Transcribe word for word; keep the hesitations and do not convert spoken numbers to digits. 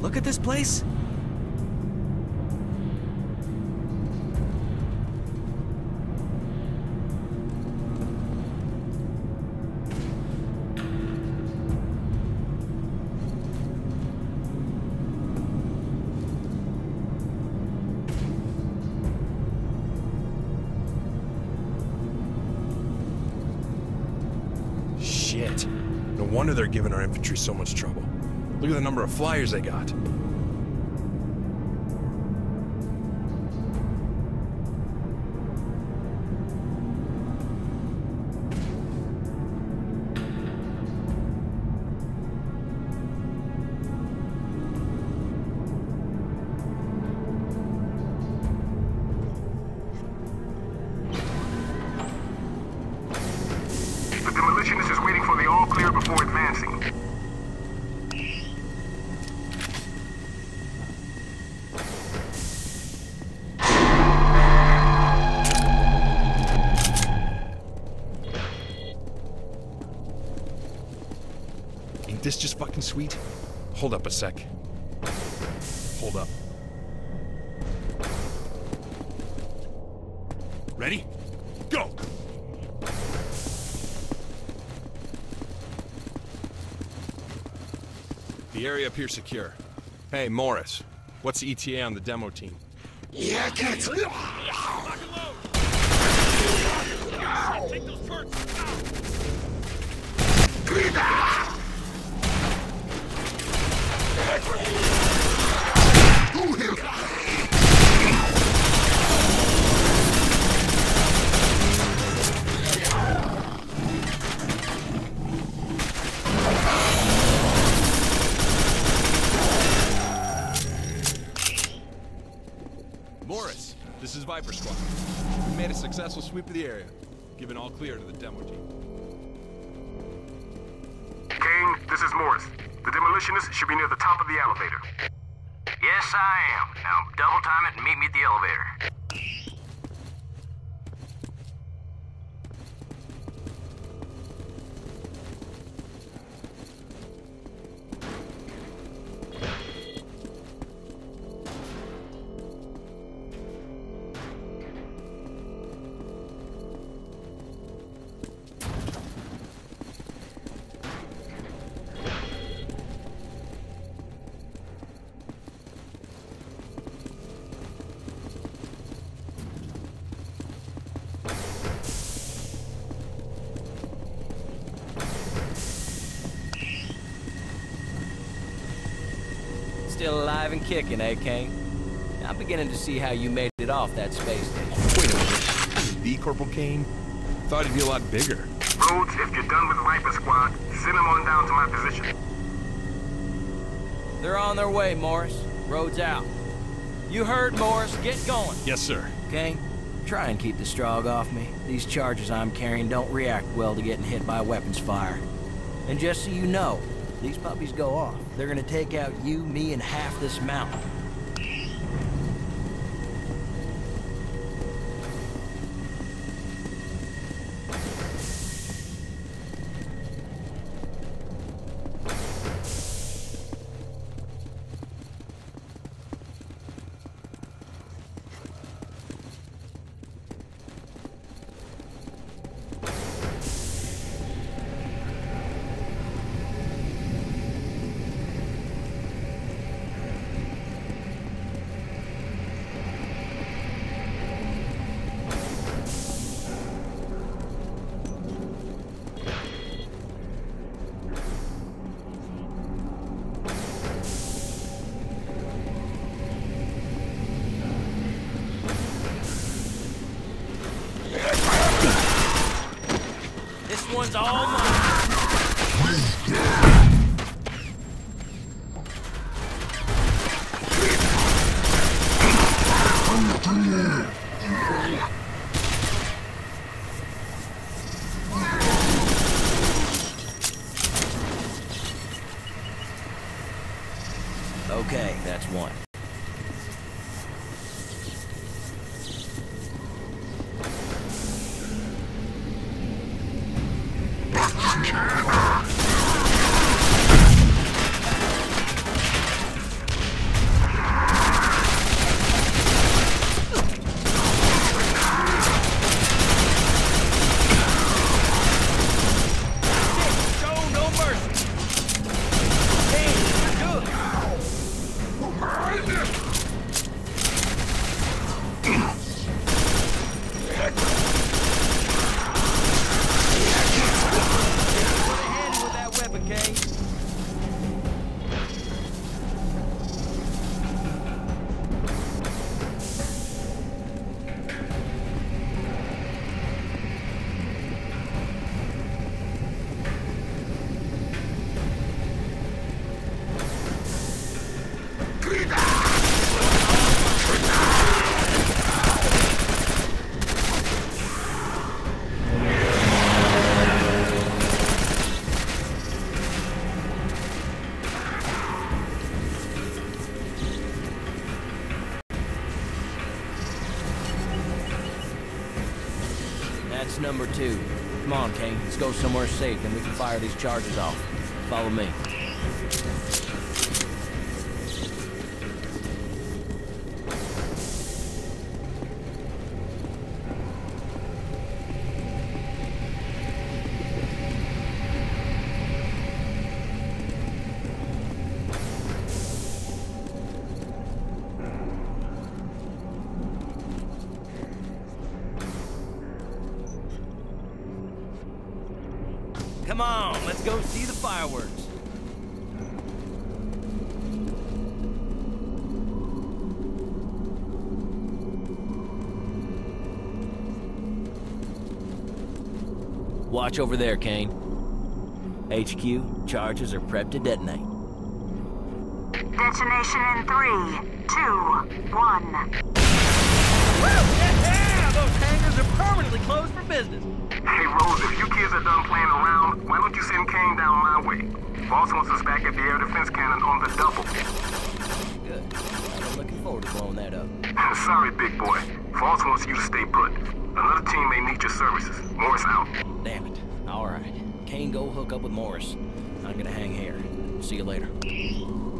look at this place. Shit. No wonder they're giving our infantry so much trouble. Look at the number of flyers they got. The demolitionist is waiting for the all clear before advancing. Ain't this just fucking sweet? Hold up a sec. Hold up. Ready? Go! The area up here secure. Hey, Morris. What's the E T A on the demo team? Yeah, I can't. Lock and load! Take those turrets! Morris, this is Viper Squad. We made a successful sweep of the area, giving all clear to the demo team. Kane, this is Morris. The demolitionist should be near the top of the elevator. Yes, I am. Now double time it and meet me at the elevator. Still alive and kicking, eh, Kane? I'm beginning to see how you made it off that space station. Wait a minute. This is the Corporal Kane? Thought he'd be a lot bigger. Rhodes, if you're done with Viper Squad, send them on down to my position. They're on their way, Morris. Road's out. You heard, Morris. Get going. Yes, sir. Kane, try and keep the Strogg off me. These charges I'm carrying don't react well to getting hit by weapons fire. And just so you know, these puppies go off. They're gonna take out you, me, and half this mountain. This one's all mine. Okay, that's one. number two. Come on, Kane. Let's go somewhere safe, and we can fire these charges off. Follow me. Come on, let's go see the fireworks. Watch over there, Kane. H Q, charges are prepped to detonate. Detonation in three, two, one. Woo! Yeah! Those hangars are permanently closed for business. Hey, Rose, if you kids are done playing around, why don't you send Kane down my way? Boss wants us back at the air defense cannon on the double. Good. I'm looking forward to blowing that up. Sorry, big boy. Boss wants you to stay put. Another team may need your services. Morris out. Damn it. All right. Kane, go hook up with Morris. I'm gonna hang here. See you later.